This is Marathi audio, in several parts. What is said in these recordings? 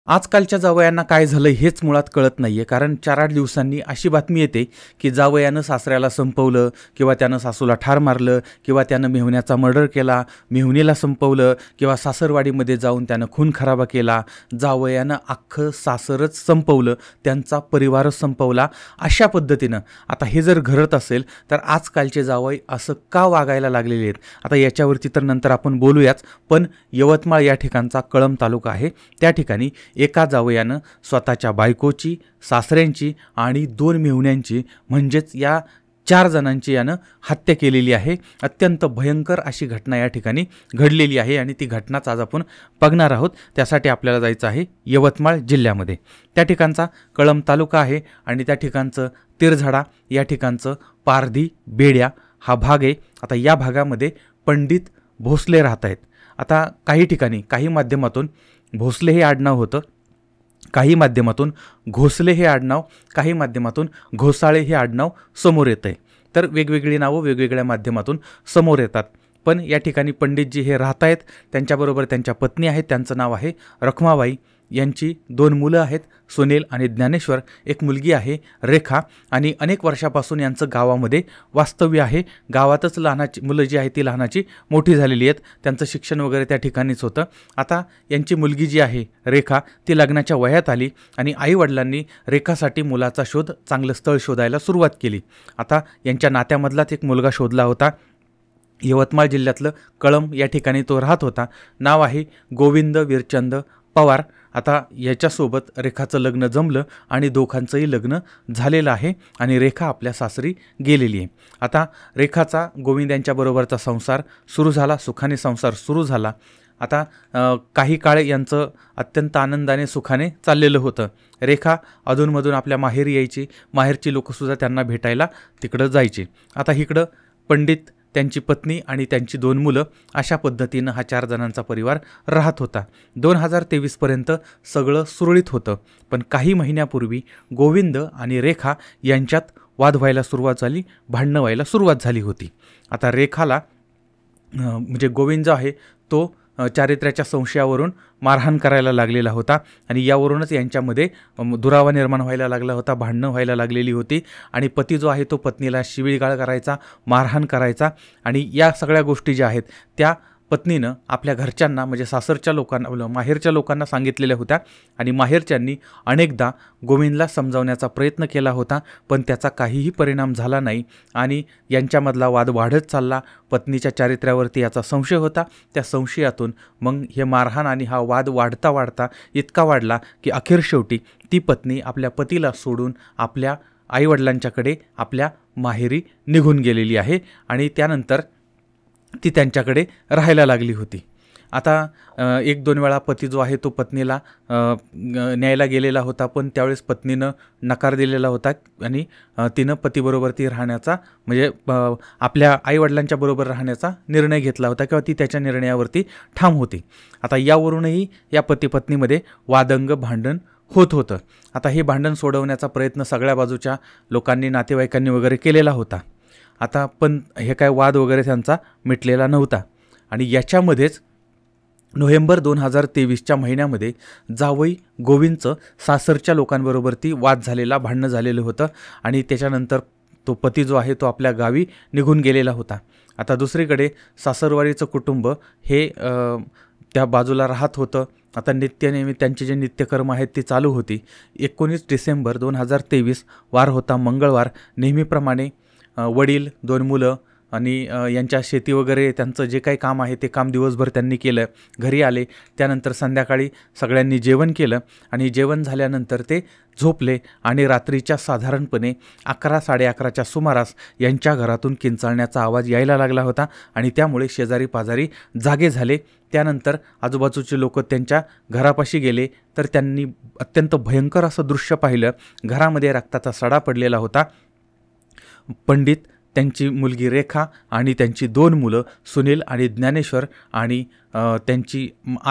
आजकालच्या जावयांना काय झालं हेच मुळात कळत नाहीये. कारण 4-8 दिवसांनी अशी बातमी येते की जावयानं सासऱ्याला संपवलं किंवा त्यानं सासूला ठार मारलं किंवा त्यानं मेहुण्याचा मर्डर केला, मेहुणीला संपवलं किंवा सासरवाडीमध्ये जाऊन त्यानं खून खराबा केला. जावयानं अख्खं सासरच संपवलं, त्यांचा परिवारच संपवला. अशा पद्धतीनं आता हे जर घडत असेल तर आजकालचे जावई असं का वागायला लागलेले आहेत? आता याच्यावरती तर नंतर आपण बोलूयाच. पण यवतमाळ या ठिकाणचा कळंब तालुका आहे. त्या ठिकाणी एका जावयानं स्वतःच्या बायकोची, सासऱ्यांची आणि 2 मेहुण्यांची म्हणजेच या 4 जणांची यानं हत्या केलेली आहे. अत्यंत भयंकर अशी घटना या ठिकाणी घडलेली आहे आणि ती घटनाच आज आपण बघणार आहोत. त्यासाठी आपल्याला जायचं आहे यवतमाळ जिल्ह्यामध्ये. त्या ठिकाणचा कळंब तालुका आहे आणि त्या ठिकाणचं तिरझाडा, या ठिकाणचं पारधी बेड्या हा भाग आहे. आता या भागामध्ये पंडित भोसले राहत आहेत. आता काही ठिकाणी काही माध्यमातून भोसले हे आडनाव होतं, काही माध्यमातून घोसले हे आडनाव, काही माध्यमातून घोसाळे हे आडनाव समोर येतं आहे. तर वेगवेगळी नावं वेगवेगळ्या माध्यमातून समोर येतात. पण या ठिकाणी पंडितजी हे राहत आहेत. त्यांच्याबरोबर त्यांच्या पत्नी आहेत, त्यांचं नाव आहे रखमाबाई. यांची 2 मुलं आहेत, सुनील आणि ज्ञानेश्वर. एक मुलगी आहे रेखा आणि अनेक वर्षापासून यांचं गावामध्ये वास्तव्य आहे. गावातच लहानाची मुलं जी आहे ती लहानाची मोठी झालेली आहेत. त्यांचं शिक्षण वगैरे त्या ठिकाणीच होतं. आता यांची मुलगी जी आहे रेखा ती लग्नाच्या वयात आली आणि आईवडिलांनी रेखासाठी मुलाचा शोध, चांगलं स्थळ शोधायला सुरुवात केली. आता यांच्या नात्यामधलाच एक मुलगा शोधला होता. यवतमाळ जिल्ह्यातलं कळंब या ठिकाणी तो राहत होता. नाव आहे गोविंद वीरचंद पवार. आता याच्यासोबत रेखाचं लग्न जमलं आणि दोघांचंही लग्न झालेलं आहे आणि रेखा आपल्या सासरी गेलेली आहे. आता रेखाचा गोविंद यांच्याबरोबरचा संसार सुरू झाला, सुखाने संसार सुरू झाला. आता काही काळ यांचं अत्यंत आनंदाने सुखाने चाललेलं होतं. रेखा अधूनमधून आपल्या माहेरी यायची, माहेरची लोकंसुद्धा त्यांना भेटायला तिकडं जायची. आता इकडं पंडित, त्यांची पत्नी आणि त्यांची 2 मुलं अशा पद्धतीनं हा 4 जणांचा परिवार राहत होता. 2023पर्यंत सगळं सुरळीत होतं. पण काही महिन्यापूर्वी गोविंद आणि रेखा यांच्यात वाद व्हायला सुरुवात झाली, भांडणं व्हायला सुरुवात झाली होती. आता रेखाला म्हणजे गोविंद जो आहे तो चारित्र्याच्या संशयावरून मारहाण करायला लागलेला होता आणि यावरूनच यांच्यामध्ये दुरावा निर्माण व्हायला लागला होता, भांडणं व्हायला लागलेली होती आणि पती जो आहे तो पत्नीला शिवीगाळ करायचा, मारहाण करायचा आणि या सगळ्या गोष्टी ज्या आहेत त्या पत्नीनं आपल्या घरच्यांना म्हणजे सासरच्या लोकांना, माहेरच्या लोकांना सांगितलेल्या होत्या आणि माहेरच्यांनी अनेकदा गोविंदला समजावण्याचा प्रयत्न केला होता. पण त्याचा काहीही परिणाम झाला नाही आणि यांच्यामधला वाद वाढत चालला. पत्नीच्या चारित्र्यावरती याचा संशय होता. त्या संशयातून मग हे मारहाण आणि हा वाद वाढता वाढता इतका वाढला की अखेर शेवटी ती पत्नी आपल्या पतीला सोडून आपल्या आईवडिलांच्याकडे आपल्या माहेरी निघून गेलेली आहे आणि त्यानंतर ती त्यांच्याकडे राहायला लागली होती. आता 1-2 वेळा पती जो आहे तो पत्नीला न्यायला गेलेला होता, पण त्यावेळेस पत्नीनं नकार दिलेला होता आणि तिनं पतीबरोबर ती राहण्याचा म्हणजे आपल्या आईवडिलांच्या बरोबर राहण्याचा निर्णय घेतला होता किंवा ती त्याच्या निर्णयावरती ठाम होती. आता यावरूनही या पती-पत्नीमध्ये वादंग भांडण होत होतं. आता हे भांडण सोडवण्याचा प्रयत्न सगळ्या बाजूच्या लोकांनी, नातेवाईकांनी वगैरे केलेला होता. आता पण हे काय वाद वगैरे त्यांचा मिटलेला नव्हता आणि याच्यामध्येच नोव्हेंबर 2023च्या महिन्यामध्ये जावई गोविंदचं सासरच्या लोकांबरोबरती वाद झालेला, भांडणं झालेलं होतं आणि त्याच्यानंतर तो पती जो आहे तो आपल्या गावी निघून गेलेला होता. आता दुसरीकडे सासरवाडीचं कुटुंब हे त्या बाजूला राहत होतं. आता नित्यनेमी त्यांचे जे नित्यकर्म आहेत ती चालू होती. 19 डिसेंबर 2023 वार होता मंगळवार. नेहमीप्रमाणे वडील, 2 मुलं आणि यांच्या शेती वगैरे त्यांचं जे काही काम आहे ते काम दिवसभर त्यांनी केलं. घरी आले, त्यानंतर संध्याकाळी सगळ्यांनी जेवण केलं आणि जेवण झाल्यानंतर ते झोपले आणि रात्रीच्या साधारणपणे 11-11:30च्या सुमारास यांच्या घरातून किंचाळण्याचा आवाज यायला लागला होता आणि त्यामुळे शेजारी पाजारी जागे झाले. त्यानंतर आजूबाजूचे लोक त्यांच्या घरापाशी गेले तर त्यांनी अत्यंत भयंकर असं दृश्य पाहिलं. घरामध्ये रक्ताचा सडा पडलेला होता. पंडित, त्यांची मुलगी रेखा आणि त्यांची 2 मुलं सुनील आणि ज्ञानेश्वर आणि त्यांची आई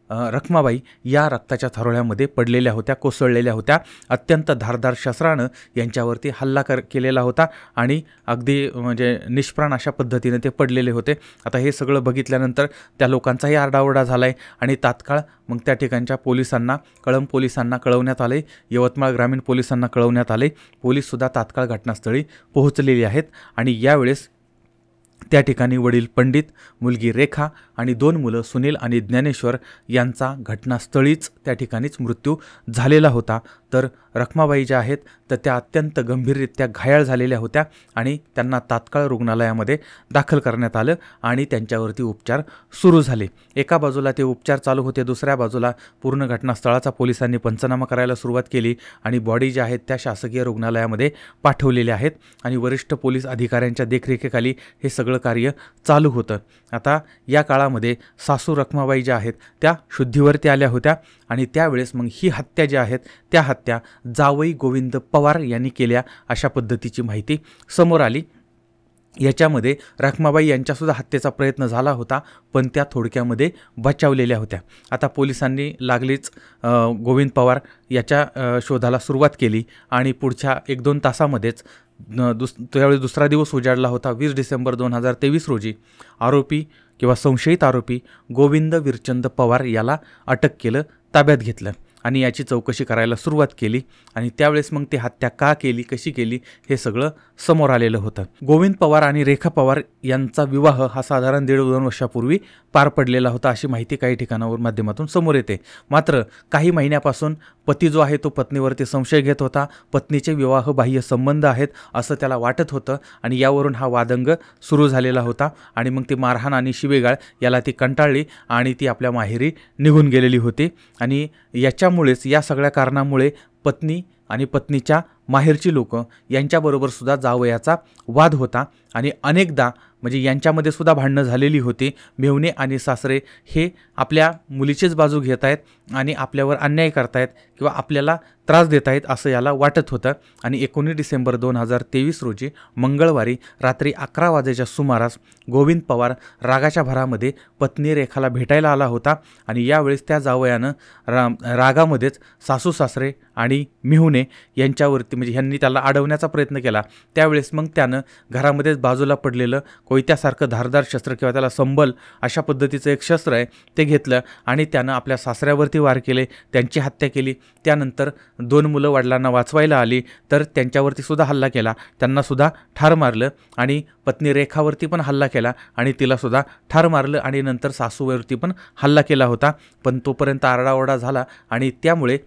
रखमाबाई या रक्ताच्या थारोळ्यामध्ये पडलेल्या होत्या, कोसळलेल्या होत्या. अत्यंत धारदार शस्त्रानं यांच्यावरती हल्ला केलेला होता आणि अगदी म्हणजे निष्प्राण अशा पद्धतीने ते पडलेले होते. आता हे सगळं बघितल्यानंतर त्या लोकांचाही आरडाओरडा झाला आहे आणि तात्काळ मग त्या ठिकाणच्या पोलिसांना, कळंब पोलिसांना कळवण्यात आले, यवतमाळ ग्रामीण पोलिसांना कळवण्यात आले. पोलीससुद्धा तात्काळ घटनास्थळी पोहोचलेले आहेत आणि यावेळेस त्या ठिकाणी वडील पंडित, मुलगी रेखा आणि 2 मुलं सुनील आणि ज्ञानेश्वर यांचा घटनास्थळीच त्या ठिकाणीच मृत्यू झालेला होता. तर रखमाबाई ज्या आहेत तर त्या अत्यंत गंभीररित्या घायाळ झालेल्या होत्या आणि त्यांना तात्काळ रुग्णालयामध्ये दाखल करण्यात आलं आणि त्यांच्यावरती उपचार सुरू झाले. एका बाजूला ते उपचार चालू होते, दुसऱ्या बाजूला पूर्ण घटनास्थळाचा पोलिसांनी पंचनामा करायला सुरुवात केली आणि बॉडी ज्या आहेत त्या शासकीय रुग्णालयामध्ये पाठवलेल्या आहेत आणि वरिष्ठ पोलीस अधिकाऱ्यांच्या देखरेखीखाली हे सगळं कार्य चालू होतं. आता या काळामध्ये सासू रखमाबाई ज्या आहेत त्या शुद्धीवरती आल्या होत्या आणि त्यावेळेस मग ही हत्या ज्या आहेत त्या हत्या जावई गोविंद पवार यांनी केल्या अशा पद्धतीची माहिती समोर आली. याच्यामध्ये रखमाबाई यांच्यासुद्धा हत्येचा प्रयत्न झाला होता, पण त्या थोडक्यामध्ये बचावलेल्या होत्या. आता पोलिसांनी लागलीच गोविंद पवार याच्या शोधाला सुरुवात केली आणि पुढच्या 1-2 तासामध्येच त्यावेळी दुसरा दिवस उजाडला होता. 20 डिसेंबर 2023 रोजी आरोपी किंवा संशयित आरोपी गोविंद विरचंद पवार याला अटक केलं, ताब्यात घेतलं आणि याची चौकशी करायला सुरुवात केली आणि त्यावेळेस मग ती हत्या का केली, कशी केली हे सगळं समोर आलेलं होतं. गोविंद पवार आणि रेखा पवार यांचा विवाह हा साधारण 1.5-2 वर्षापूर्वी पार पडलेला होता अशी माहिती काही ठिकाणावर माध्यमातून समोर येते. मात्र काही महिन्यापासून पती जो आहे तो पत्नीवरती संशय घेत होता. पत्नीचे विवाहबाह्य संबंध आहेत असं त्याला वाटत होतं आणि यावरून हा वादंग सुरू झालेला होता आणि मग ती मारहाण आणि शिवेगाळ याला ती कंटाळली आणि ती आपल्या माहेरी निघून गेलेली होती आणि याच्यामुळेच, या सगळ्या कारणामुळे पत्नी आणि पत्नीच्या माहेरची लोक यांच्याबरोबर सुद्धा जावयाचा वाद होता आणि अनेकदा म्हणजे यांच्यामध्ये सुद्धा भांडणं झालेली होती. मेहुणे आणि सासरे हे आपल्या मुलीचीच बाजू घेत आहेत आणि आपल्यावर अन्याय करतायत किंवा आपल्याला त्रास देत आहेत असं याला वाटत होतं आणि 19 डिसेंबर 2023 रोजी मंगळवारी रात्री 11 वाजेच्या सुमारास गोविंद पवार रागाच्या भरामध्ये पत्नी रेखाला भेटायला आला होता आणि यावेळेस त्या जावयानं रागामध्येच सासू सासरे आणि मेहुणे यांच्यावरती म्हणजे ह्यांनी त्याला अडवण्याचा प्रयत्न केला. त्यावेळेस मग त्यानं घरामध्येच बाजूला पडलेलं कोयत्यासारखं धारदार शस्त्र किंवा त्याला संबल अशा पद्धतीचं एक शस्त्र आहे ते घेतलं आणि त्यानं आपल्या सासऱ्यावरती वार केले, त्यांची हत्या केली. त्यानंतर 2 मुलं वडिलांना वाचवायला आली तर त्यांच्यावरती सुद्धा हल्ला केला, त्यांनासुद्धा ठार मारलं आणि पत्नी रेखावरती पण हल्ला केला आणि तिलासुद्धा ठार मारलं आणि नंतर सासूवरती पण हल्ला केला होता. पण तोपर्यंत आरडाओरडा झाला आणि त्यामुळे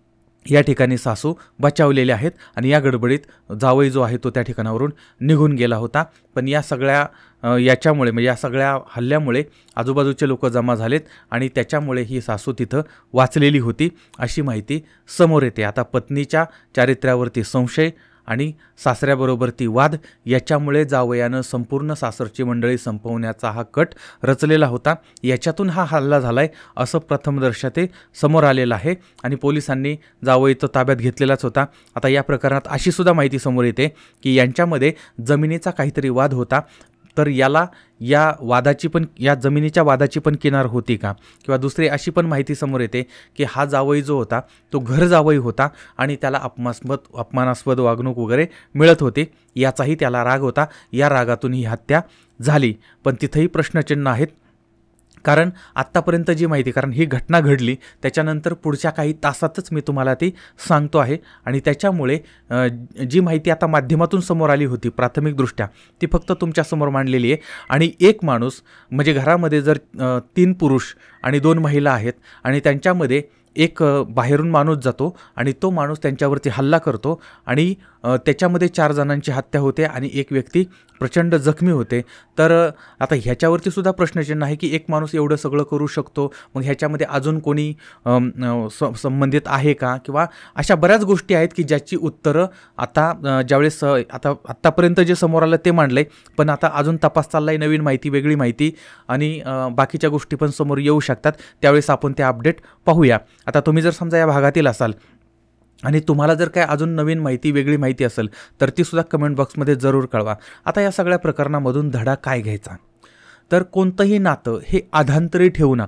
या ठिकाणी सासू बचावलेले आहेत आणि या गडबडीत जावई जो आहे तो त्या ठिकाणावरून निघून गेला होता. पण या सगळ्या याच्यामुळे म्हणजे या सगळ्या हल्ल्यामुळे आजूबाजूचे लोक जमा झालेत आणि त्याच्यामुळे ही सासू तिथं वाचलेली होती अशी माहिती समोर येते. आता पत्नीच्या चारित्र्यावरती संशय आणि सासऱ्याबरोबर ती वाद याच्यामुळे जावयानं संपूर्ण सासरची मंडळी संपवण्याचा हा कट रचलेला होता. याच्यातून हा हल्ला झालाय असं प्रथमदर्शा ते समोर आलेलं आहे आणि पोलिसांनी जावई तो ताब्यात घेतलेलाच होता. आता या प्रकरणात अशी सुद्धा माहिती समोर येते की यांच्यामध्ये जमिनीचा काहीतरी वाद होता, तर याला या जमिनीच्या वादाची पण किनार होती का, किंवा दुसरी अशी पण माहिती समोर येते की हा जावई जो होता तो घर जावई होता आणि त्याला अपमानास्पद वागणूक वगैरे मिळत होती, याचाही त्याला राग होता. या रागातून ही हत्या झाली. पण तिथंही प्रश्नचिन्ह आहेत, कारण आत्तापर्यंत जी माहिती, कारण ही घटना घडली त्याच्यानंतर पुढच्या काही तासातच मी तुम्हाला ती सांगतो आहे आणि त्याच्यामुळे जी माहिती आता माध्यमातून समोर आली होती प्राथमिकदृष्ट्या ती फक्त तुमच्यासमोर मांडलेली आहे. आणि एक माणूस म्हणजे घरामध्ये जर 3 पुरुष आणि 2 महिला आहेत आणि त्यांच्यामध्ये एक बाहेरून माणूस जातो आणि तो माणूस त्यांच्यावरती हल्ला करतो आणि त्याच्यामध्ये 4 जणांची हत्या होते आणि एक व्यक्ती प्रचंड जखमी होते. तर आता ह्याच्यावरती सुद्धा प्रश्नचिन्ह आहे की एक माणूस एवढं सगळं करू शकतो, मग ह्याच्यामध्ये अजून कोणी संबंधित आहे का, किंवा अशा बऱ्याच गोष्टी आहेत की ज्याची उत्तरं आता ज्यावेळेस आत्तापर्यंत जे समोर आलं ते मांडलं आहे, पण आता अजून तपास चालला आहे, नवीन माहिती, वेगळी माहिती आणि बाकीच्या गोष्टी पण समोर येऊ शकतात. त्यावेळेस आपण ते अपडेट पाहूया. आता तुम्ही जर समजा या भागातील असाल आणि तुम्हाला जर काय अजून नवीन माहिती, वेगळी माहिती असेल तर ती सुद्धा कमेंट बॉक्समध्ये जरूर कळवा. आता या सगळ्या प्रकरणामधून धडा काय घ्यायचा, तर कोणतंही नातं हे अधांतरी ठेवू नका.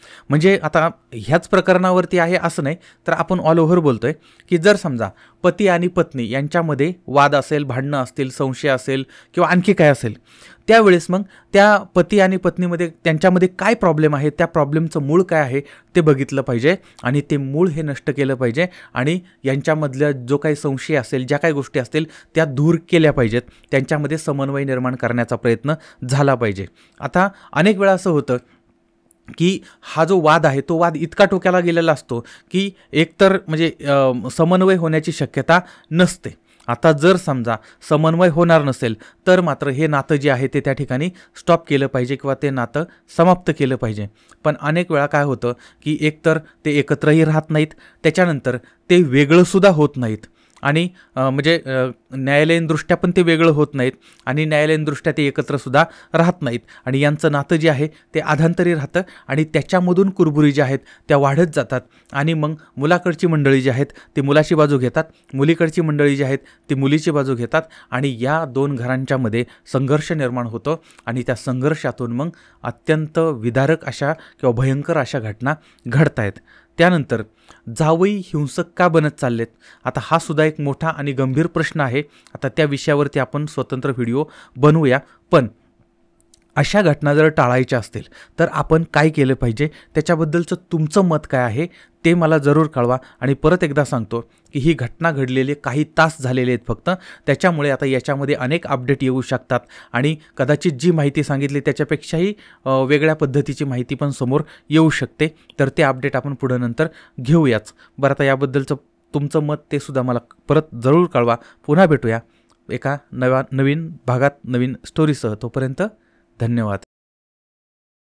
म्हणजे आता ह्याच प्रकरणावरती आहे असं नाही, तर आपण ऑल ओव्हर बोलतोय की जर समजा पती आणि पत्नी यांच्यामध्ये वाद असेल, भांडणं असतील, संशय असेल किंवा आणखी काय असेल, त्यावेळेस मग त्या पती आणि पत्नीमध्ये त्यांच्यामध्ये काय प्रॉब्लेम आहे, त्या प्रॉब्लेमचं मूळ काय आहे ते बघितलं पाहिजे आणि ते मूळ हे नष्ट केलं पाहिजे आणि यांच्यामधल्या जो काही संशय असेल, ज्या काही गोष्टी असतील त्या दूर केल्या पाहिजेत, त्यांच्यामध्ये समन्वय निर्माण करण्याचा प्रयत्न झाला पाहिजे. आता अनेक वेळा असं होतं की हा जो वाद आहे तो वाद इतका टोक्याला गेलेला असतो की एकतर म्हणजे समन्वय होण्याची शक्यता नसते. आता जर समजा समन्वय होणार नसेल तर मात्र हे नातं जे आहे ते त्या ठिकाणी स्टॉप केलं पाहिजे किंवा ते नातं समाप्त केलं पाहिजे. पण अनेक वेळा काय होतं की एकतर ते एकत्रही राहत नाहीत, त्याच्यानंतर ते वेगळंसुद्धा होत नाहीत आणि म्हणजे न्यायालयीनदृष्ट्या पण ते वेगळं होत नाहीत आणि न्यायालयीनदृष्ट्या ते एकत्रसुद्धा राहत नाहीत आणि यांचं नातं जे आहे ते आधांतरी राहतं आणि त्याच्यामधून कुरबुरी ज्या आहेत त्या वाढत जातात आणि मग मुलाकडची मंडळी जी आहेत ती मुलाची बाजू घेतात, मुलीकडची मंडळी जी आहेत ती मुलीची बाजू घेतात आणि या दोन घरांच्यामध्ये संघर्ष निर्माण होतो आणि त्या संघर्षातून मग अत्यंत विदारक अशा किंवा भयंकर अशा घटना घडत आहेत. त्यानंतर जावई हिंसक का बनत चाललेत, आता हा सुद्धा एक मोठा आणि गंभीर प्रश्न आहे. आता त्या विषयावरती आपण स्वतंत्र व्हिडिओ बनवूया. पण अशा घटना जर टाळायच्या असतील तर आपण काय केलं पाहिजे, त्याच्याबद्दलचं तुमचं मत काय आहे ते मला जरूर कळवा. आणि परत एकदा सांगतो की ही घटना घडलेले काही तास झालेले आहेत फक्त, त्याच्यामुळे आता याच्यामध्ये अनेक अपडेट येऊ शकतात आणि कदाचित जी माहिती सांगितली त्याच्यापेक्षाही वेगळ्या पद्धतीची माहिती पण समोर येऊ शकते. तर ते अपडेट आपण पुढं नंतर घेऊयाच. बरं, आता याबद्दलचं तुमचं मत ते सुद्धा मला परत जरूर कळवा. पुन्हा भेटूया एका नवीन भागात नवीन स्टोरीसह. तोपर्यंत धन्यवाद.